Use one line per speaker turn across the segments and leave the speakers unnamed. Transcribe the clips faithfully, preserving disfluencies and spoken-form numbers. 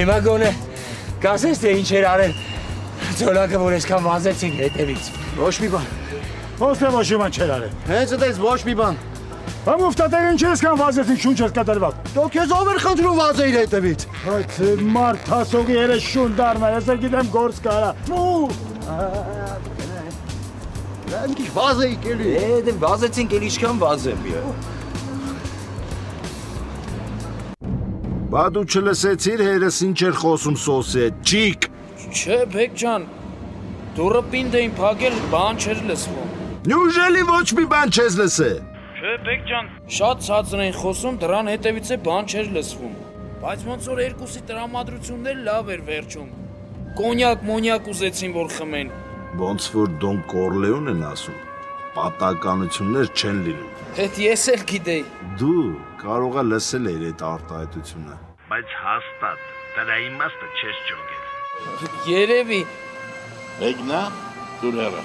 Հիմա գոնե կասես թե ինչ էր արել Ձոլակը, որ այսքան վազեցինք հետևից։
Ոչ մի բան։
Ոնց է ոչ մի բան չեր արել։
Հենց այդպես ոչ մի բան։
Հա մուֆտատերը ինչ այսքան վազեցին շունչ ես կատարված։
Դու քեզ ով էր խնդրում վազեիր հետևից։
Այդ մարդ հասողի երես շուն դառնա, ես էլ գիտեմ գործ կարա։ Ու
Ինչ վազեիք էլի։
Է, դե վազեցինք էլ ինչքան վազեմ։
Բա դու չլսեցիր հերս ինչ էր խոսում սոսի հետ, ճիկ։
Չէ, Բեկ ջան, դուրը պինդ էին փակել, բան չէր լսվում։
Նյուժելի ոչ մի բան չես լսել։
Չէ, Բեկ ջան, շատ ցածր էին խոսում, դրան հետևից է բան չէր լսվում։ Բայց ոնց որ երկուսի տրամադրությունն էլ լավ էր վերջում։ Կոնյակ, մոնյակ ուզեցին որ խմեն։
Ոնց որ Դոն Կորլեոն են ասում, պատականություններ չեն լինում։
Հետ ես էլ գիտեի։
Դու կարող ես լսել էիր այդ արտահայտությունը, բայց հաստատ դրա իմաստը չես ճոգել։
Երևի։
Բեգնա, դուր հեռը։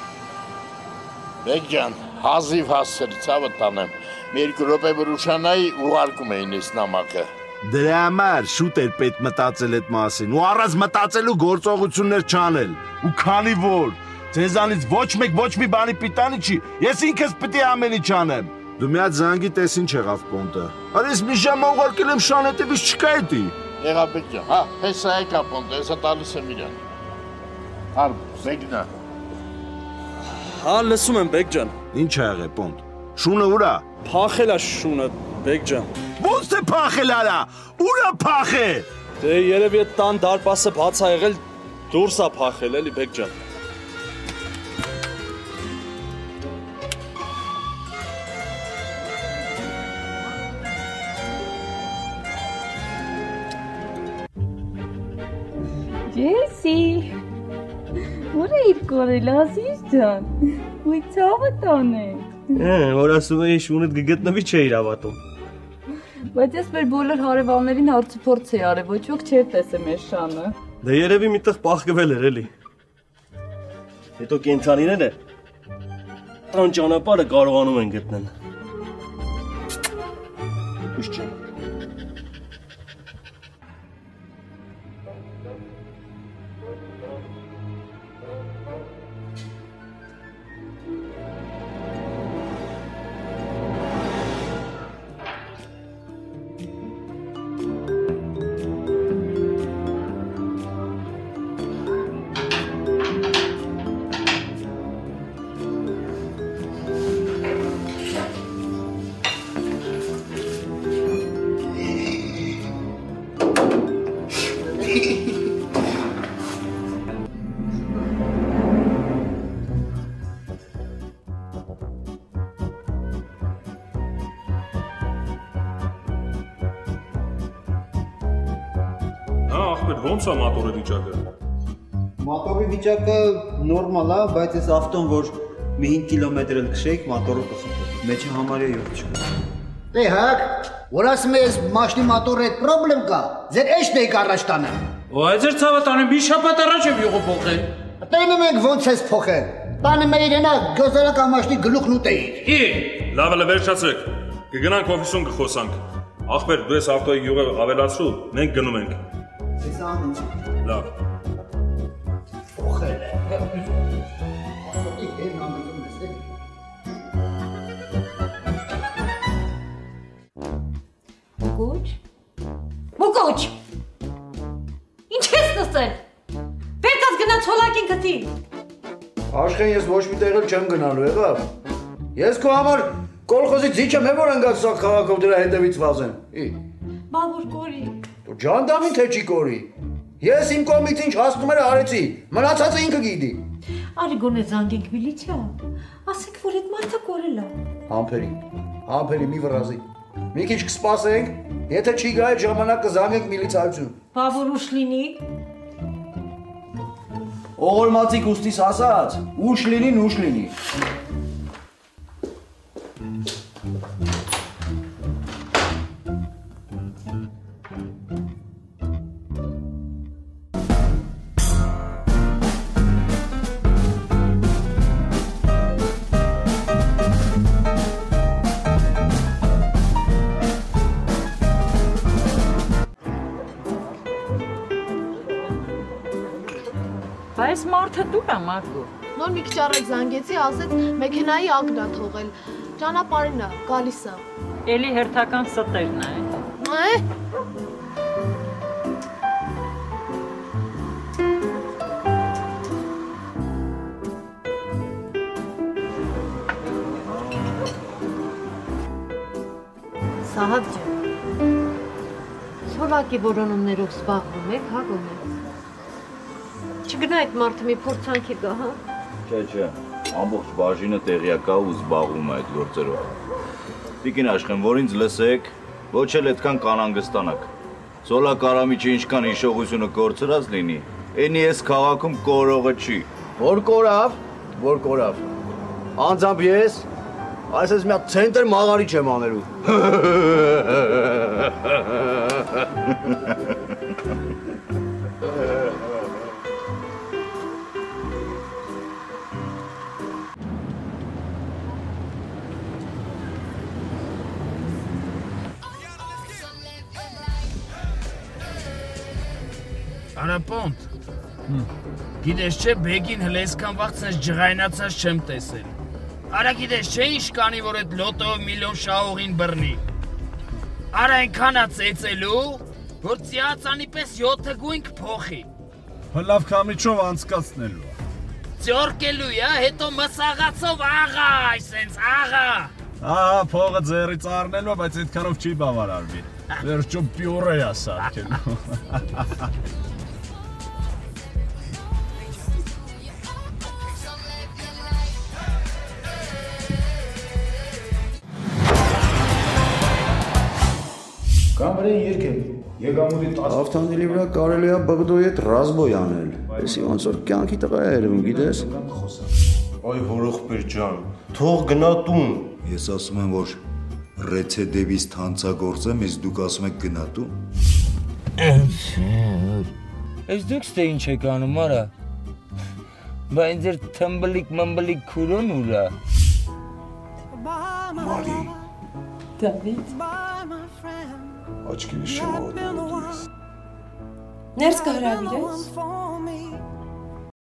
Բեկ ջան, հազիվ հասցր ցավը տանեմ։ Մի երկու րոպե որ ուշանայի ուղարկում էին այս նամակը։
Դրա համար շուտ էր պետք մտածել այդ մասին, ու առանց մտածելու գործողություններ չանել։ Ու քանի որ ձեզանից ոչ մեկ ոչ մի բանի պիտանի չի, ես ինքս պիտի ամեն ինչ անեմ։ Դու մի հատ զանգի տես ինչ եղավ Պոնտը։ Արես մի ժամ ուղարկել եմ շան հետևից չկա էդի։
Եղա Բեկ ջան, հա, հեսա եկա Պոնտը, հեսա տալիս եմ իրան։ Հար, Բեգնա։
Հա, լսում եմ Բեկ ջան։
Ինչ ա եղել Պոնտ։ Շունը ուրա։
Փախել է շունը, Բեկ ջան։
Ոնց թե փախել արա։ Ուրա փախե։
Դե երևի այդ տան դարպասը բաց ա եղել, դուրս ա փախել էլի Բեկ ջան։
Ջեսի, որ էիր կորել, ասիս ջան, ու ցավը տանը։
Որ ասում էի շունդ կգտնվի չէիր հավատում։
Բայց ես մեր բոլոր հարևաններին հարցուփորձ էի արել, ոչ ոք չէր տեսել մեր շանը։
Դե երևի միտեղ պահկվել էր էլի։ Հետո կենցանիները տան ճանապարհը կարողանում են գտնել։ Ուշ ջան։
Ոնց է մատորի վիճակը։
Մատորի վիճակը նորմալ է, բայց այս ավտոն որ մի հինգ կիլոմետր էլ քշեիք, մատորը կխփի։ Մեջը համարյա յուղ չկա։
Դե հակ, որ ասում ես մաշնի մատորը այդ պրոբլեմ կա, ձեր էշն էիք առաջ տանեմ։
Ու այդ ձեր ցավը տանեմ, մի շաբաթ առաջ եմ յուղը փոխել։
Տենում ենք ոնց ես փոխել։ Տանում էիր հենա գոզարական մաշնի գլուխն ուտեիր։
Ի, լավ էլ վերջացրեք։ Կգնանք օֆիսում կխոսանք։ Ախպեր, դու ես ավտոյի յուղը ավելացրու, մենք գնում ենք։
Այս անունը։
Լավ։
Փոխել է։
Մուկուչ։ Մուկուչ։ Ինչ ես նստել։ Պետք է գնաց հոլակին գտի։
Աշխեն ես ոչ մի տեղ էլ չեմ գնալու, եղավ։ Ես քո համար կոլխոզի ձիչ եմ, որ ընկած սա քաղաքով դրա հետևից վազեմ։ Ի։
Բա որ կորի։
Դու ջանդամին թե չի կորի։ Ես իմ կողմից ինչ հասնումերը արեցի, մնացածը ինքը գիտի։
Արի գոնե զանգենք միլիցիա։ Ասեք, որ այդ մարդը կորել է։
Համբերի, համբերի մի վրազի։ Մի քիչ կսպասենք, եթե չի գա այդ ժամանակ կզանգենք միլիցիայություն։
Բա որ ուշ լինի։
Օղորմածիկ ուստիս ասած, ուշ լինին, ուշ լինի։
Այս մարդը դու է Մարգո։
Նոր մի քիչ առաջ զանգեցի, ասեց մեքենայի ակն է թողել։ Ճանապարհին է, գալիս է։
Էլի հերթական ստերն է։
Է։
Սահակ ջան, սոլակի որոնումներով զբաղվում եք, հա գոնե։ Չգնա այդ մարդը մի փորձանքի գա, հա։
Չէ, չէ, ամբողջ բաժինը տեղյակ է ու զբաղվում է այդ գործերով։ Տիկին Աշխեն, որ ինձ լսեք, ոչ էլ այդքան կանանգստանաք։ Սոլակ Արամիչը ինչքան հիշողությունը կորցրած լինի, այնի այս քաղաքում կորողը չի։
Որ կորավ, որ կորավ։ Անձամբ ես այսպես մի հատ ցենտր մաղարի չեմ աներու։
Արապոնտ, գիտես չէ, բեգին հլեսքան վաղց ես ջղայնացած չեմ տեսել։ Արա գիտես չէ ինչ կանի, որ այդ լոտով միլիոն շահողին բռնի։ Արա այնքանա ծեծելու, որ ծիածանի պես յոթը գույնք փոխի։
Լավ կամիչով անցկացնելու է։
Ձորկելու է, հետո մսաղացով աղա, այսենց աղա։
Ահա, փողը ձեռից առնելու, բայց այդքանով չի բավարարվի։ Վերջում պյուրե է սարքելու։
Կամրեն երկել, եկամուտի տասը ավտանդիլի վրա կարելի է բղդոյի հետ ռազմոյ անել, եսի ոնց որ կյանքի տղա է երևում, գիտես։
Այ հորոխբեր ջան, թող գնա տուն։
Ես ասում եմ, որ ռեցեդևից թանցագործեմ, ես դուք ասում եք գնա տուն։
Ես դուքս թե ինչ եք անում, արա։ Բա ինձ էր թմբլիկ մմբլիկ քուրոն ուրա։
Մարի։
Դավիթ։
Աչքինս չեմ հոդում ես։
Ներս կհրավիրես։